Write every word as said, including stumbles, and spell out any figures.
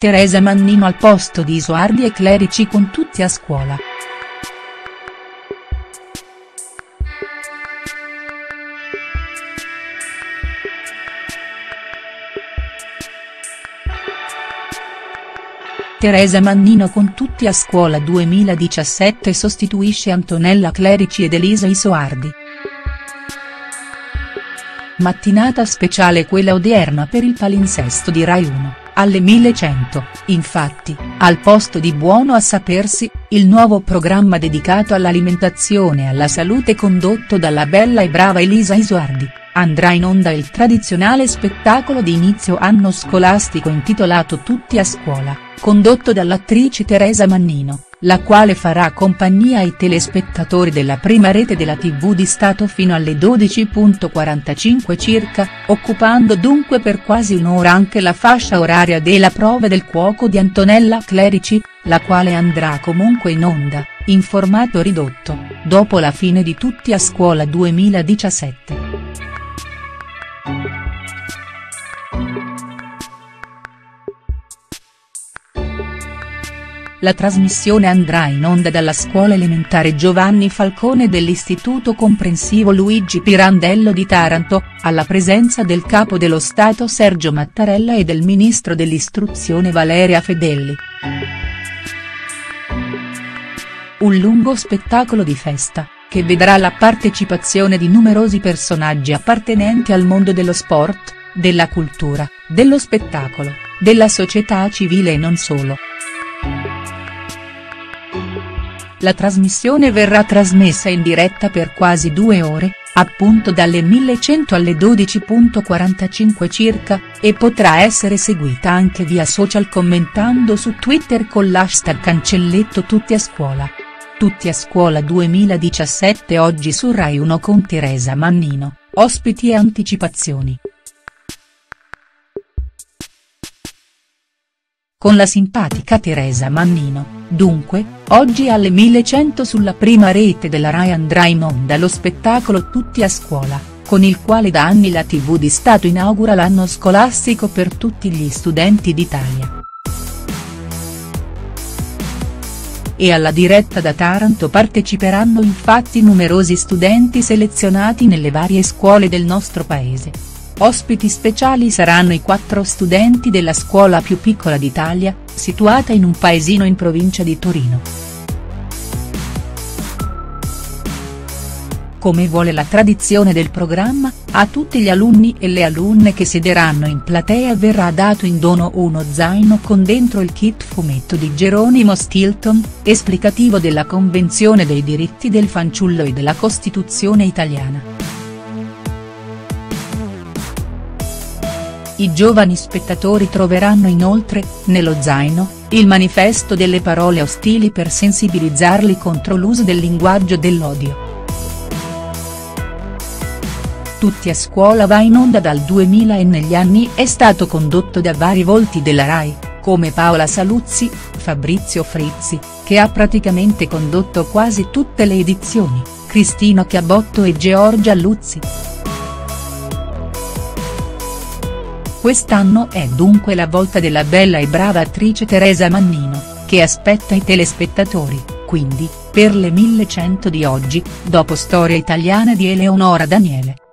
Teresa Mannino al posto di Isoardi e Clerici con tutti a scuola. Teresa Mannino con tutti a scuola duemiladiciassette sostituisce Antonella Clerici ed Elisa Isoardi. Mattinata speciale quella odierna per il palinsesto di Rai uno, alle millecento, infatti, al posto di Buono a sapersi, il nuovo programma dedicato all'alimentazione e alla salute condotto dalla bella e brava Elisa Isoardi, andrà in onda il tradizionale spettacolo di inizio anno scolastico intitolato Tutti a scuola, condotto dall'attrice Teresa Mannino, la quale farà compagnia ai telespettatori della prima rete della tivù di Stato fino alle dodici e quarantacinque circa, occupando dunque per quasi un'ora anche la fascia oraria della prova del cuoco di Antonella Clerici, la quale andrà comunque in onda, in formato ridotto, dopo la fine di Tutti a scuola duemiladiciassette. La trasmissione andrà in onda dalla scuola elementare Giovanni Falcone dell'Istituto Comprensivo Luigi Pirandello di Taranto, alla presenza del Capo dello Stato Sergio Mattarella e del Ministro dell'Istruzione Valeria Fedelli. Un lungo spettacolo di festa, che vedrà la partecipazione di numerosi personaggi appartenenti al mondo dello sport, della cultura, dello spettacolo, della società civile e non solo. La trasmissione verrà trasmessa in diretta per quasi due ore, appunto dalle millecento alle dodici e quarantacinque circa, e potrà essere seguita anche via social commentando su Twitter con l'hashtag cancelletto Tutti a scuola. Tutti a scuola duemiladiciassette oggi su Rai uno con Teresa Mannino, ospiti e anticipazioni. Con la simpatica Teresa Mannino, dunque, oggi alle millecento sulla prima rete della Rai andrà in onda lo spettacolo Tutti a scuola, con il quale da anni la tivù di Stato inaugura l'anno scolastico per tutti gli studenti d'Italia. E alla diretta da Taranto parteciperanno infatti numerosi studenti selezionati nelle varie scuole del nostro paese. Ospiti speciali saranno i quattro studenti della scuola più piccola d'Italia, situata in un paesino in provincia di Torino. Come vuole la tradizione del programma, a tutti gli alunni e le alunne che siederanno in platea verrà dato in dono uno zaino con dentro il kit fumetto di Geronimo Stilton, esplicativo della Convenzione dei diritti del fanciullo e della Costituzione italiana. I giovani spettatori troveranno inoltre, nello zaino, il manifesto delle parole ostili per sensibilizzarli contro l'uso del linguaggio dell'odio. Tutti a scuola va in onda dal duemila e negli anni è stato condotto da vari volti della Rai, come Paola Saluzzi, Fabrizio Frizzi, che ha praticamente condotto quasi tutte le edizioni, Cristina Chiabotto e Giorgia Luzzi. Quest'anno è dunque la volta della bella e brava attrice Teresa Mannino, che aspetta i telespettatori, quindi, per le millecento di oggi, dopo Storia italiana di Eleonora Daniele.